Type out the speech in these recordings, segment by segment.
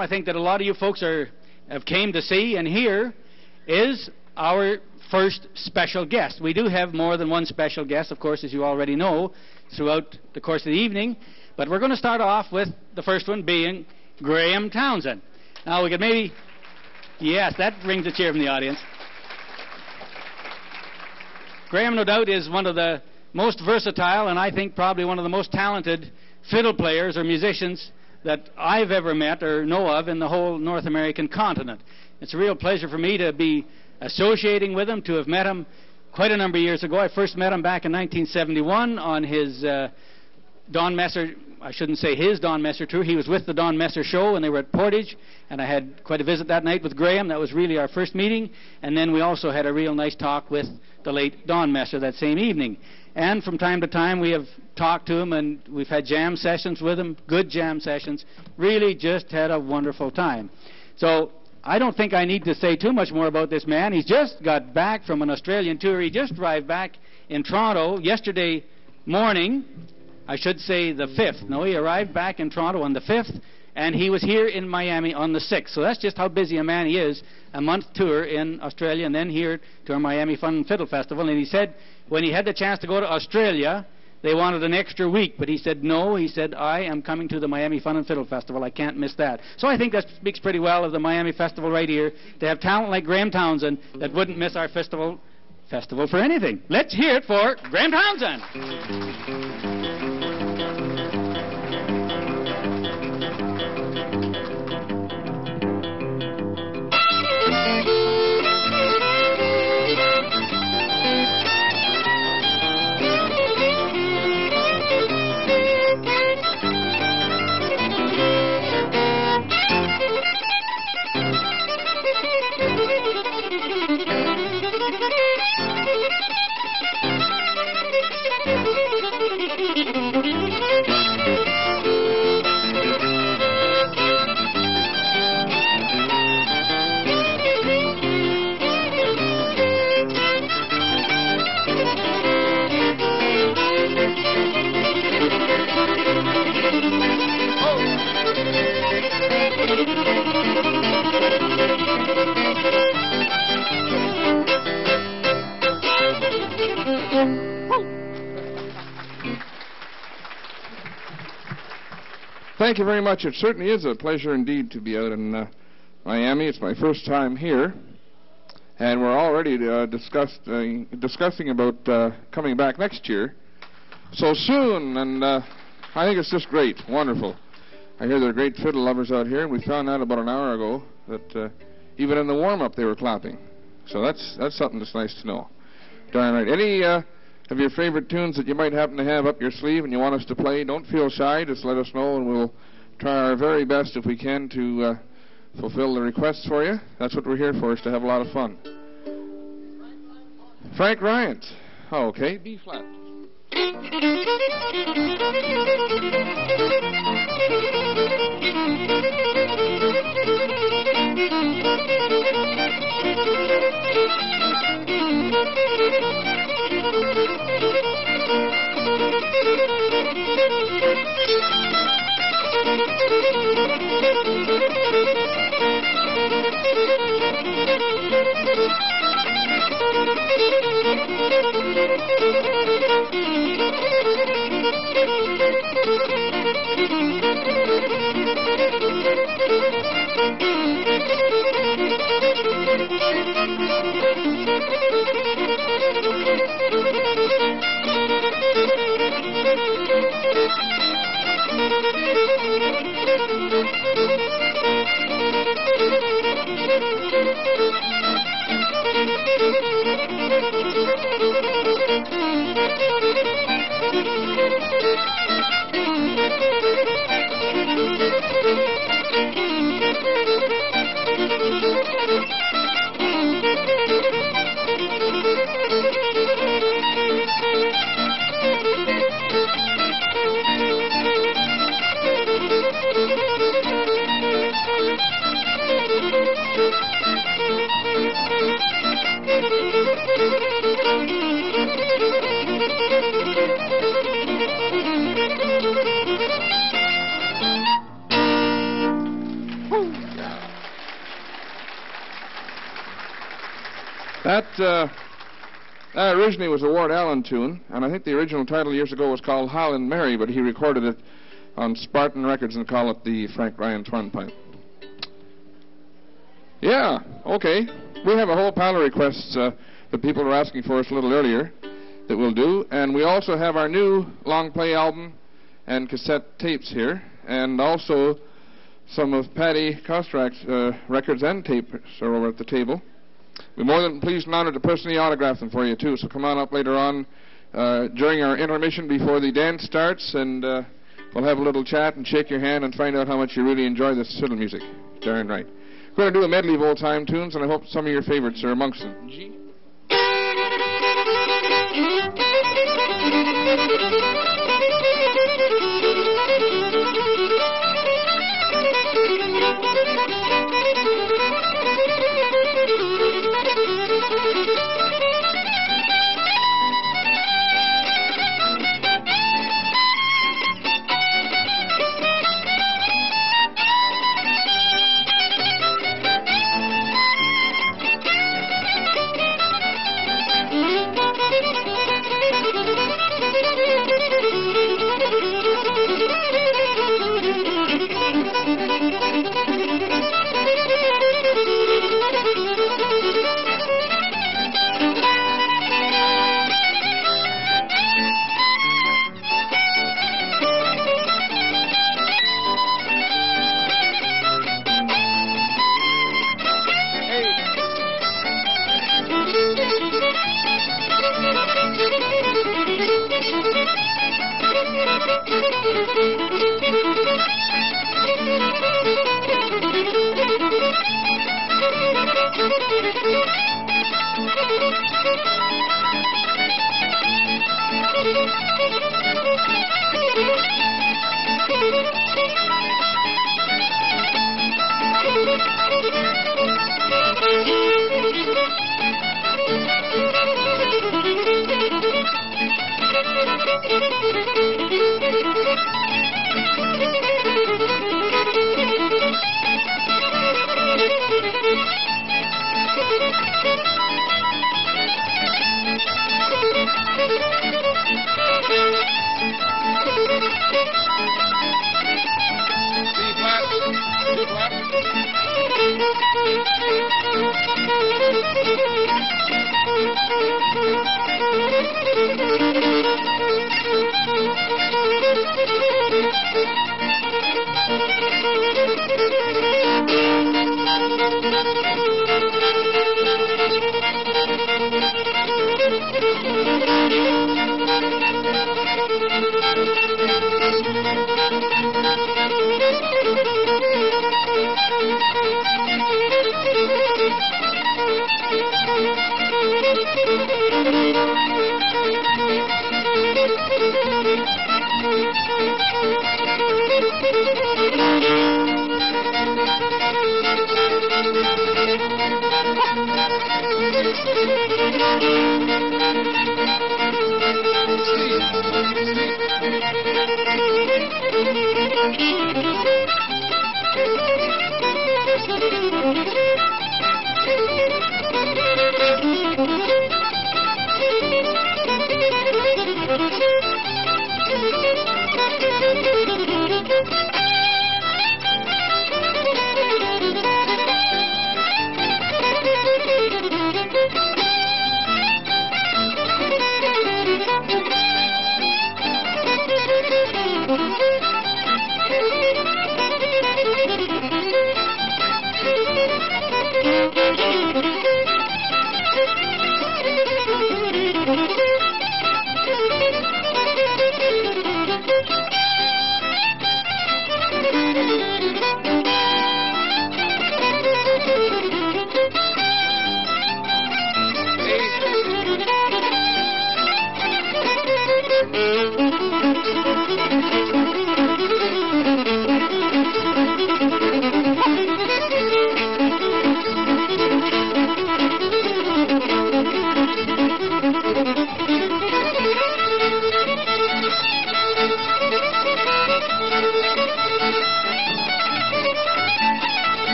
I think that a lot of you folks have came to see, and here is our first special guest. We do have more than one special guest, of course, as you already know, throughout the course of the evening. But we're going to start off with the first one being Graham Townsend. Now we could maybe... Yes, that brings a cheer from the audience. Graham, no doubt, is one of the most versatile and I think probably one of the most talented fiddle players or musicians that I've ever met or know of in the whole North American continent. It's a real pleasure for me to be associating with him, to have met him quite a number of years ago. I first met him back in 1971 on his Don Messer, I shouldn't say his Don Messer tour. He was with the Don Messer Show and they were at Portage, and I had quite a visit that night with Graham. That was really our first meeting, and then we also had a real nice talk with the late Don Messer that same evening. And from time to time we have talked to him, and we've had jam sessions with him, good jam sessions. Really just had a wonderful time. So I don't think I need to say too much more about this man. He's just got back from an Australian tour. He just arrived back in Toronto yesterday morning. I should say the 5th. No, he arrived back in Toronto on the 5th, and he was here in Miami on the 6th. So that's just how busy a man he is. A month tour in Australia and then here to our Miami Fun and Fiddle Festival. And he said when he had the chance to go to Australia, they wanted an extra week, but he said no. He said, I am coming to the Miami Fun and Fiddle Festival. I can't miss that. So I think that speaks pretty well of the Miami Festival right here, to have talent like Graham Townsend that wouldn't miss our festival for anything. Let's hear it for Graham Townsend. Thank you very much. It certainly is a pleasure indeed to be out in Miami. It's my first time here, and we're already discussing about coming back next year so soon, and I think it's just great, wonderful. I hear there are great fiddle lovers out here, and we found out about an hour ago that even in the warm-up they were clapping. So that's something that's nice to know. Darn right. Any of your favorite tunes that you might happen to have up your sleeve and you want us to play, don't feel shy. Just let us know, and we'll try our very best if we can to fulfill the requests for you. That's what we're here for, is to have a lot of fun. Frank Ryan's. Oh, okay. B flat. That originally was a Ward Allen tune, and I think the original title years ago was called Holland Mary, but he recorded it on Spartan Records and called it the Frank Ryan Turnpike. Yeah, okay. We have a whole pile of requests that people are asking for us a little earlier that we'll do, and we also have our new long play album and cassette tapes here, and also some of Paddy Kostrak's records and tapes are over at the table. We're more than pleased and honored to personally autograph them for you, too, so come on up later on during our intermission before the dance starts, and we'll have a little chat and shake your hand and find out how much you really enjoy this fiddle music. Darn right. We're going to do a medley of old-time tunes, and I hope some of your favorites are amongst them. G.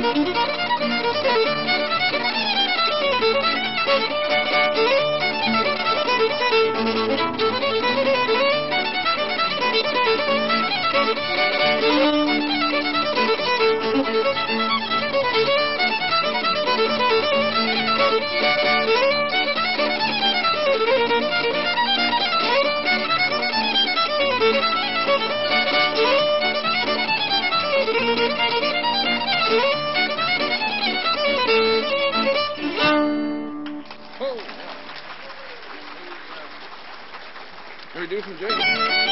Can we do some jigs?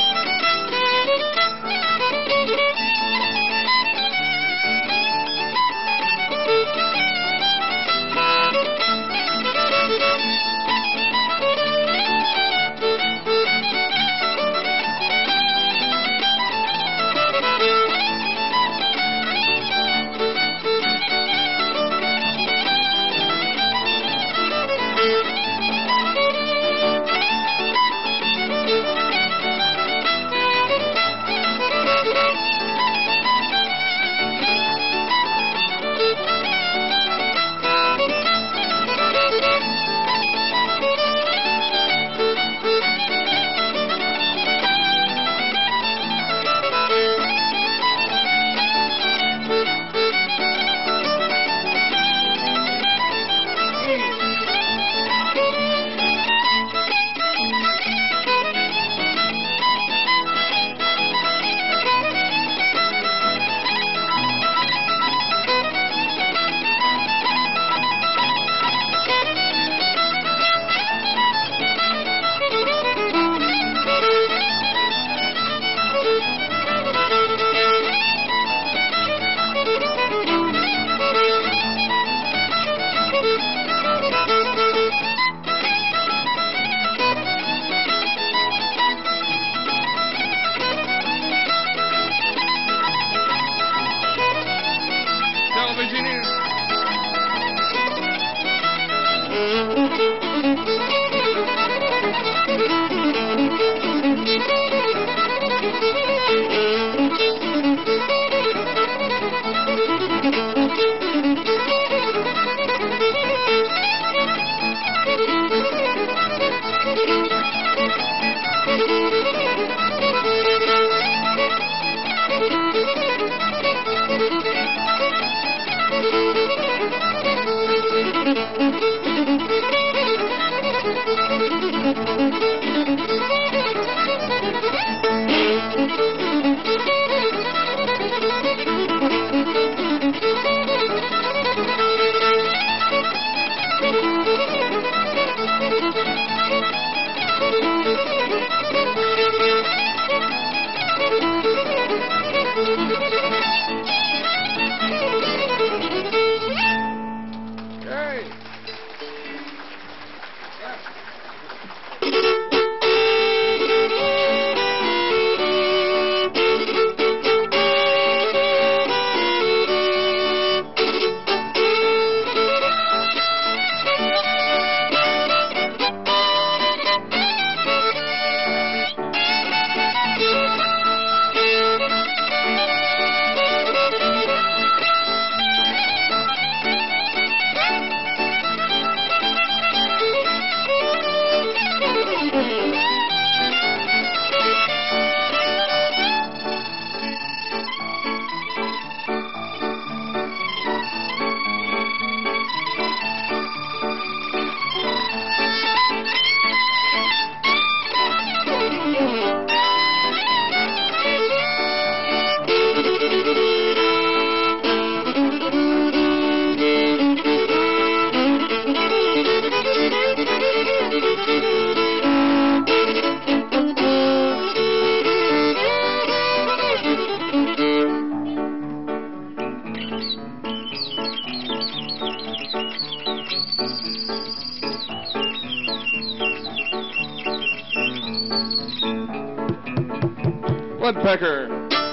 Woodpecker.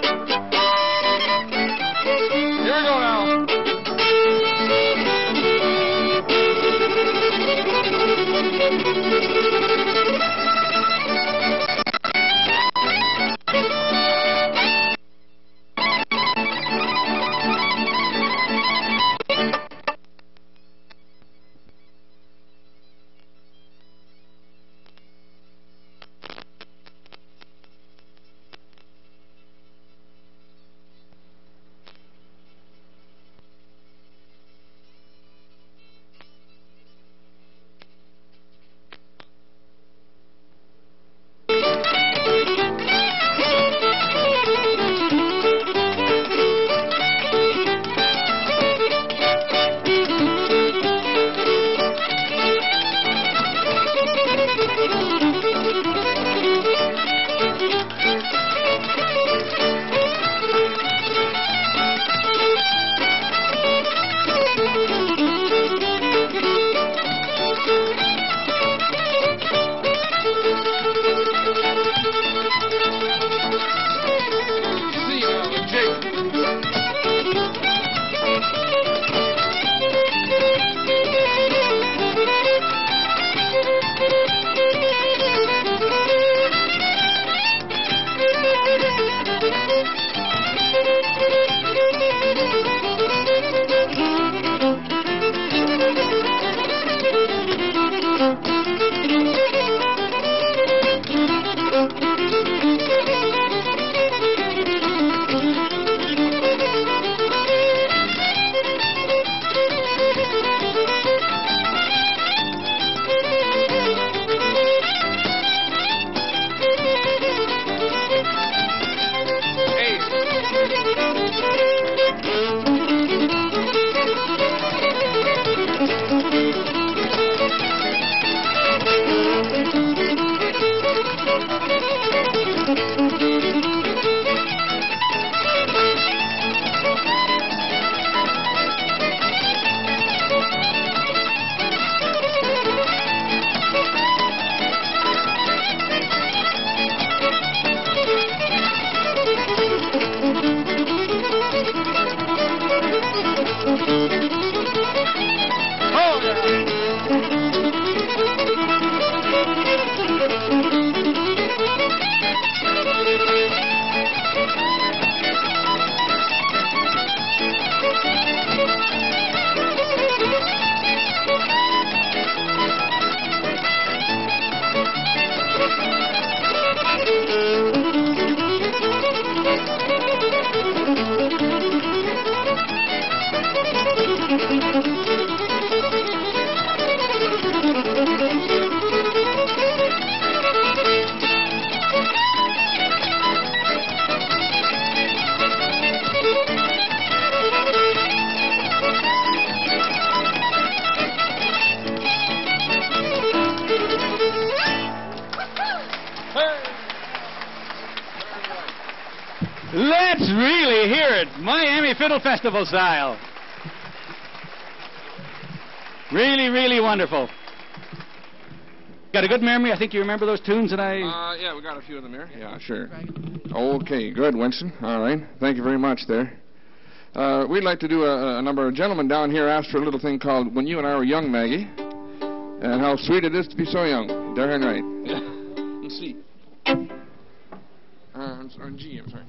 Here we go now. Let's really hear it. Miami Fiddle Festival style. Really, really wonderful. Got a good memory? I think you remember those tunes that I... Yeah, we got a few of them here. Yeah, sure. Okay, good, Winston. All right. Thank you very much there. We'd like to do a number. A gentleman down here asked for a little thing called When You and I Were Young, Maggie. And how sweet it is to be so young. Darn right. In C. I'm sorry, in G, I'm sorry.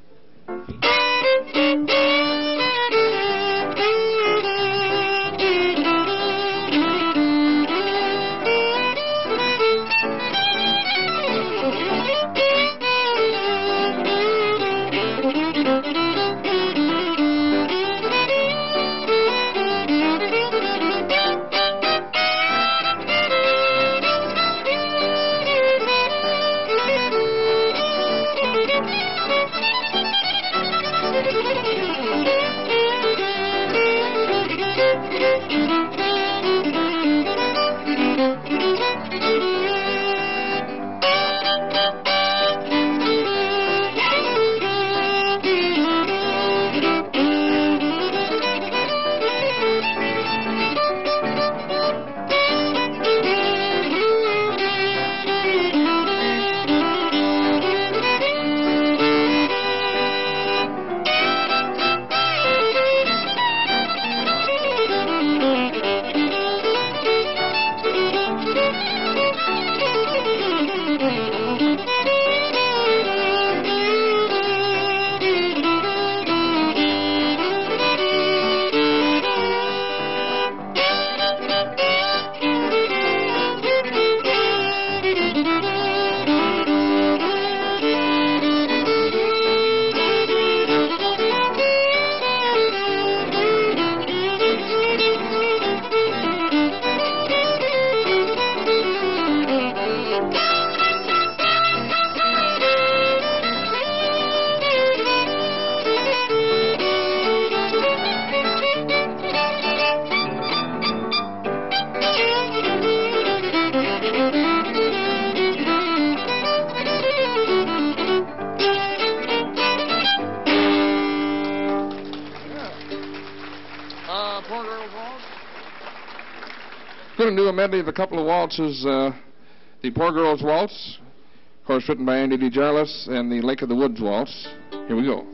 Going to do a medley of a couple of waltzes. The Poor Girls Waltz, of course, written by Andy DeJarlis, and the Lake of the Woods Waltz. Here we go.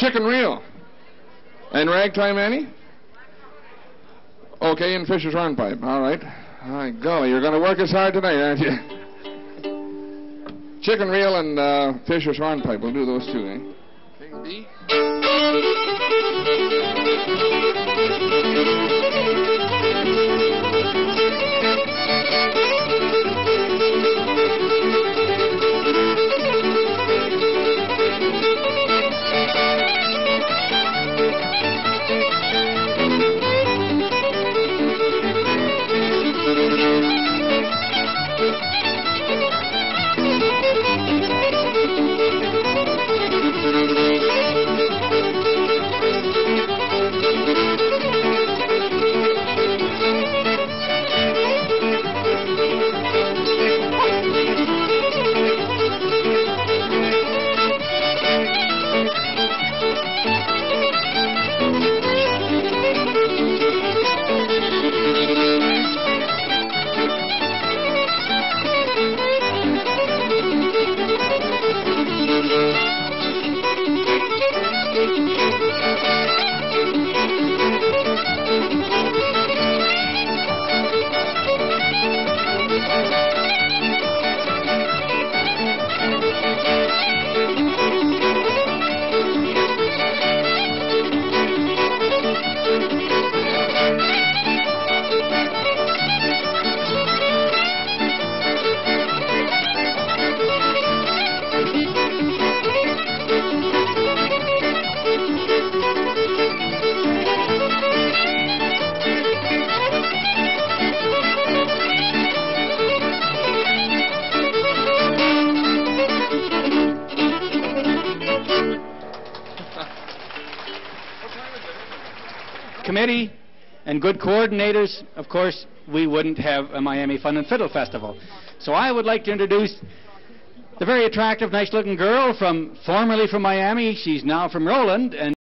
Chicken Reel. And Ragtime Annie? Okay, and Fisher's Hornpipe. All right. My golly, you're going to work us hard tonight, aren't you? Chicken Reel and Fisher's Hornpipe. We'll do those two, eh? King B. Committee and good coordinators, of course, we wouldn't have a Miami Fun and Fiddle Festival. So I would like to introduce the very attractive, nice-looking girl formerly from Miami. She's now from Roland, and